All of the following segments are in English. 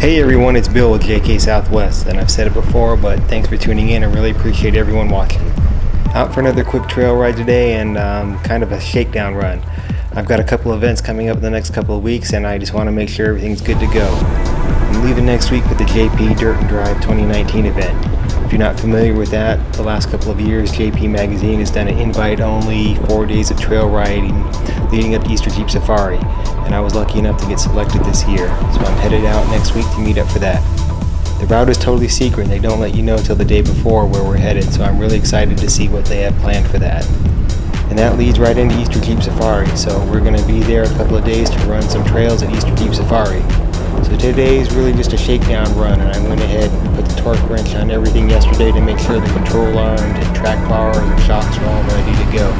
Hey everyone, it's Bill with JK Southwest, and I've said it before, but thanks for tuning in. I really appreciate everyone watching. Out for another quick trail ride today and kind of a shakedown run. I've got a couple events coming up in the next couple of weeks, and I just want to make sure everything's good to go. I'm leaving next week with the JP Dirt and Drive 2019 event. If you're not familiar with that, the last couple of years JP Magazine has done an invite-only 4 days of trail riding leading up to Easter Jeep Safari, and I was lucky enough to get selected this year, so I'm headed out next week to meet up for that. The route is totally secret. They don't let you know till the day before where we're headed, so I'm really excited to see what they have planned for that. And that leads right into Easter Jeep Safari, so we're going to be there a couple of days to run some trails at Easter Jeep Safari. So today is really just a shakedown run, and I went ahead and put the torque wrench on everything yesterday to make sure the control arms and track bar and shocks are all ready to go.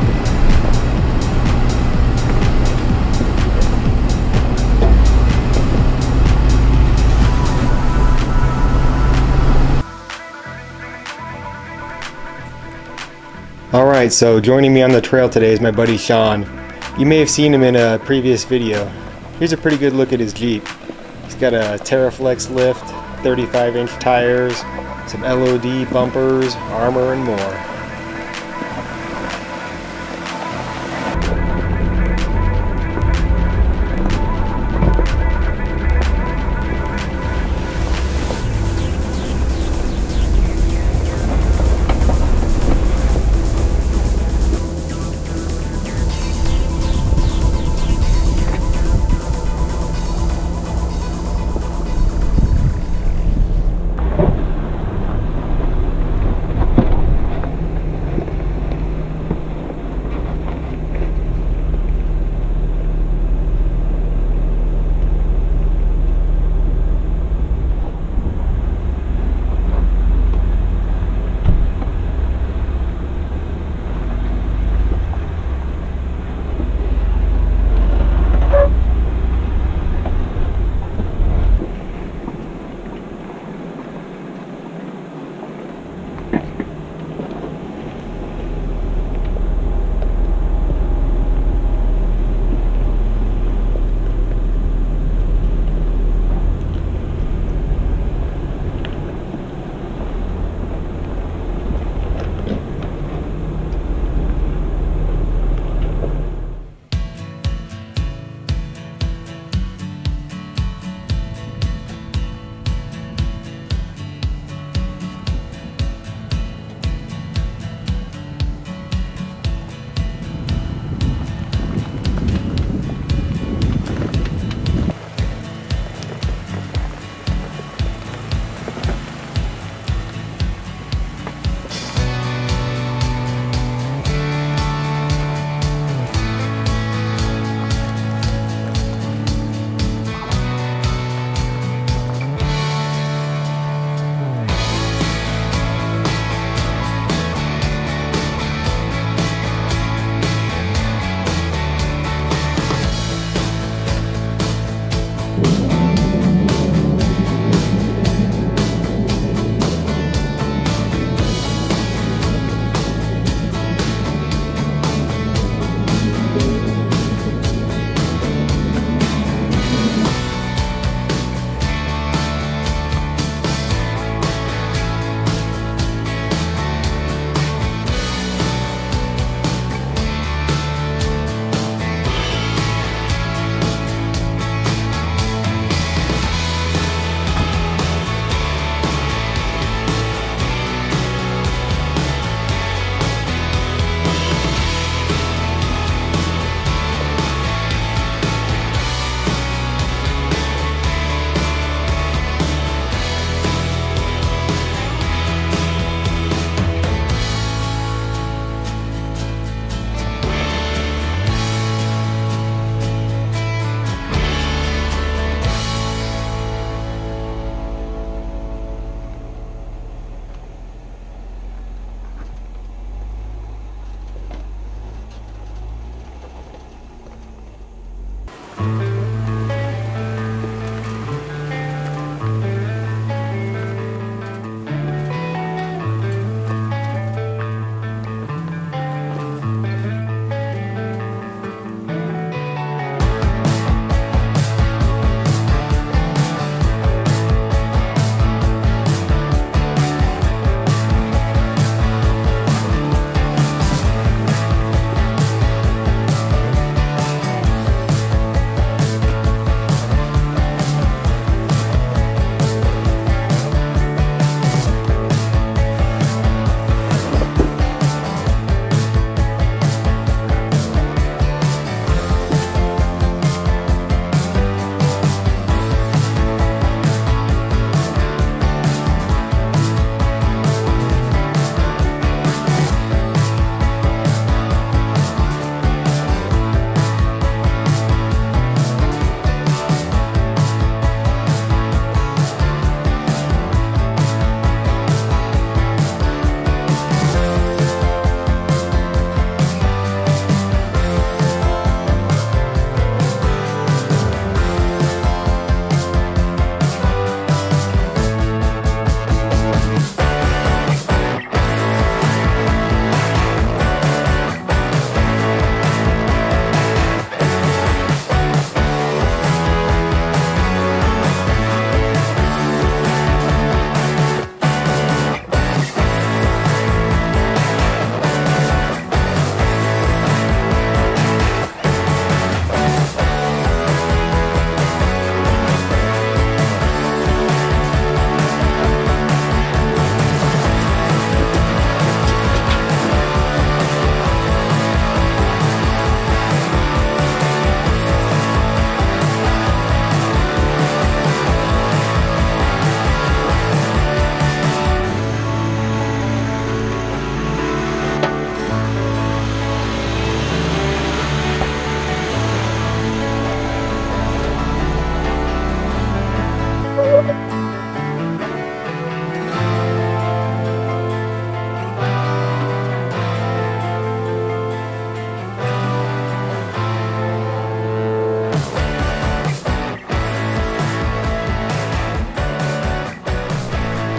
Alright, so joining me on the trail today is my buddy Sean. You may have seen him in a previous video. Here's a pretty good look at his Jeep. He's got a TerraFlex lift, 35-inch tires, some LOD bumpers, armor, and more.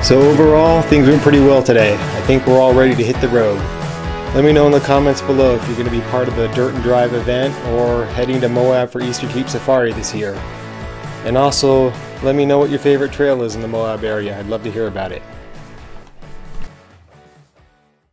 So overall, things went pretty well today. I think we're all ready to hit the road. Let me know in the comments below if you're going to be part of the Dirt and Drive event or heading to Moab for Easter Jeep Safari this year. And also, let me know what your favorite trail is in the Moab area. I'd love to hear about it.